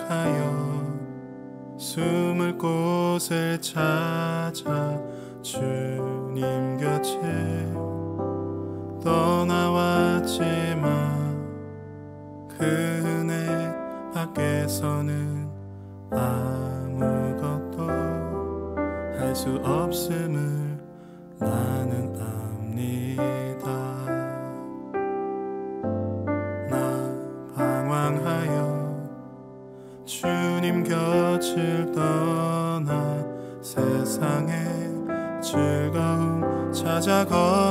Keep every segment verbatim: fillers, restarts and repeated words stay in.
방황하여 숨을 곳을 찾아 주님 곁에 떠나왔지만 그 은혜 밖에서는 아무것도 할 수 없음을 나는 압니다. 나 방황하여 주님 곁을 떠나 세상의 즐거움 찾아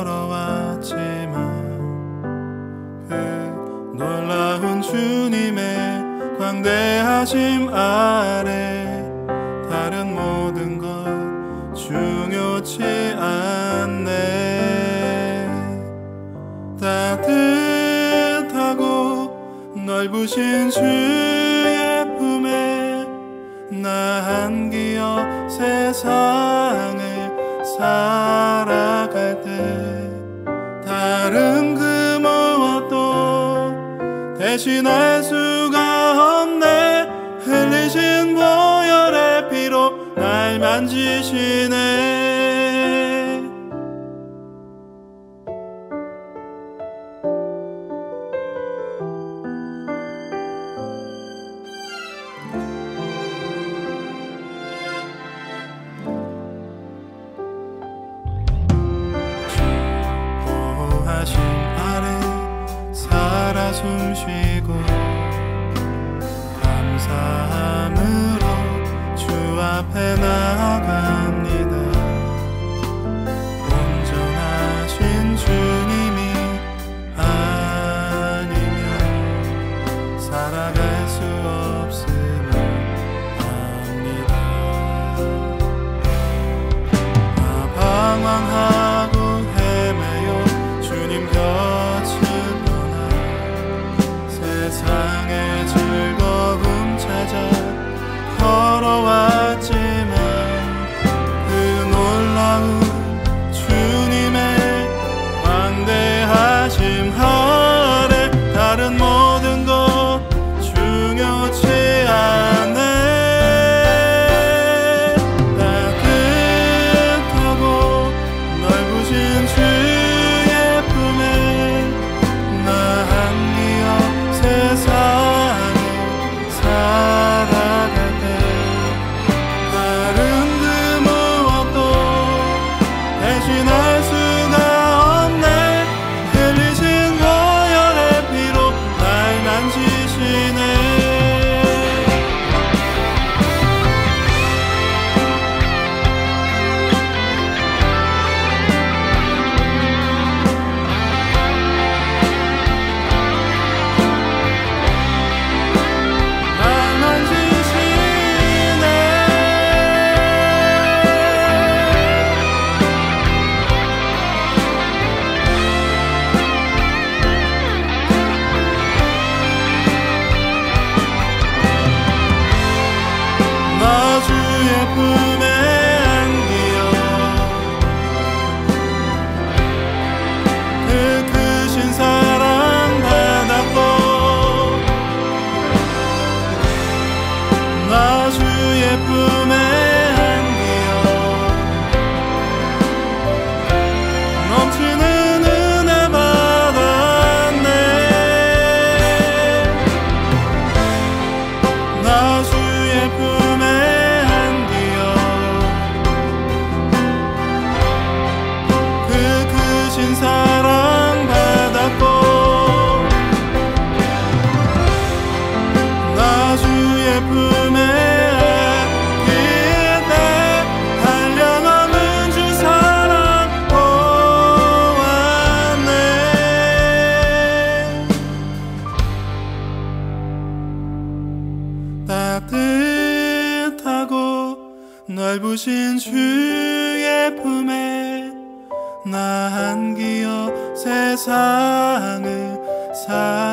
걸어왔지만 그 놀라운 주님의 광대하심 아래 다른 모든 것 중요치 않네. 따뜻하고 넓으신 주의 품에 나 한기어 세상을 살아갈 때 다른 그 무엇도 대신할 수가 없네. 흘리신 보혈의 피로 날 만지시네. 보호하심 아래 살아 숨쉬고 감사함으로 주 앞에 나아갑니다. 온전하신 주님이 아니면 살아갈 수 없음을 압니다. 나 방황하고 헤매요 주님 곁을 떠나 세상의 즐거움 찾아 걸어왔지만 그 놀라운 주님의 광대하심 아래 다른 모든 것 중요치 않네. 따뜻하고 넓으신 주의 품에 나 한기어 세상을 살아갈 때 다른 그 무엇도 대신할 수가 없네. 흘리신 보혈의 피로 날 만지시네. 날 만지시네. 나 주의 품에 안기어 그 크신 사랑 받았고 나 주의 품에 안기어 넘치는 은혜 받았네. 나 주의 품에 안기어 그 크신 사랑 받았고 나 주의 품에 안길 때 한량없는 주 사랑 보았네. 따뜻하고 넓으신 주의 품에 나 한기어 세상을 살